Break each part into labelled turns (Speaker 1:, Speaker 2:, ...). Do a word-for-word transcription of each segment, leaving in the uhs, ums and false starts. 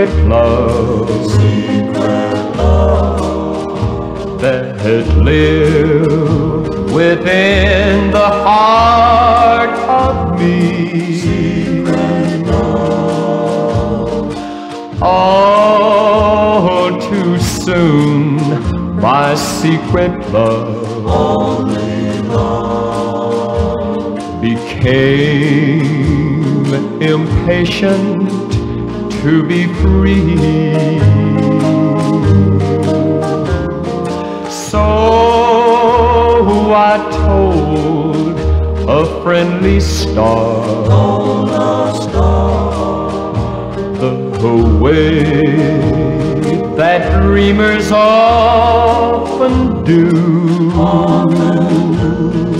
Speaker 1: secret love,
Speaker 2: secret love
Speaker 1: that lived within the heart of me.
Speaker 2: Secret love.
Speaker 1: All too soon, my secret love,
Speaker 2: only love,
Speaker 1: became impatient to be free. So I told a friendly star,
Speaker 2: told a star,
Speaker 1: the way that dreamers often do,
Speaker 2: often do.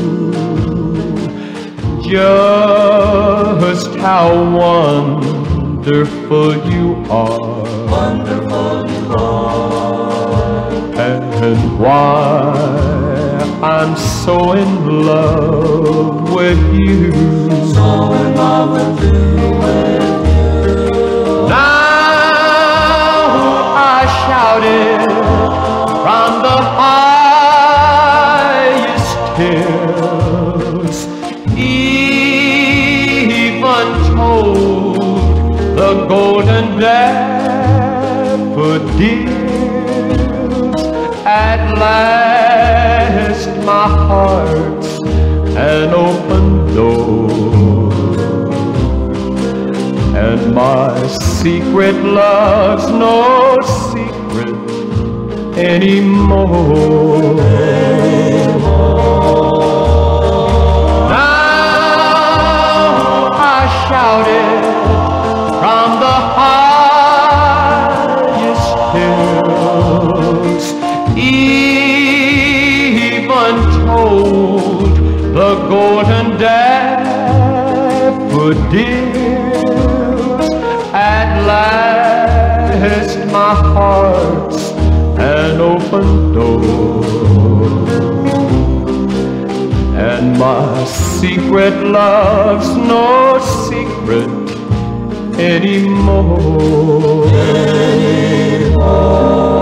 Speaker 1: Just how wonderful you are,
Speaker 2: wonderful you are,
Speaker 1: and why I'm so in love with you.
Speaker 2: So in love with you, with you.
Speaker 1: Now I shouted from the highest hills, even told the golden daffodils. At last my heart's an open door, and my secret love's no secret anymore. Now I shouted from the highest hills, even told the golden daffodils. At last my heart's an open door, and my secret love's no secret anymore.
Speaker 2: Anymore.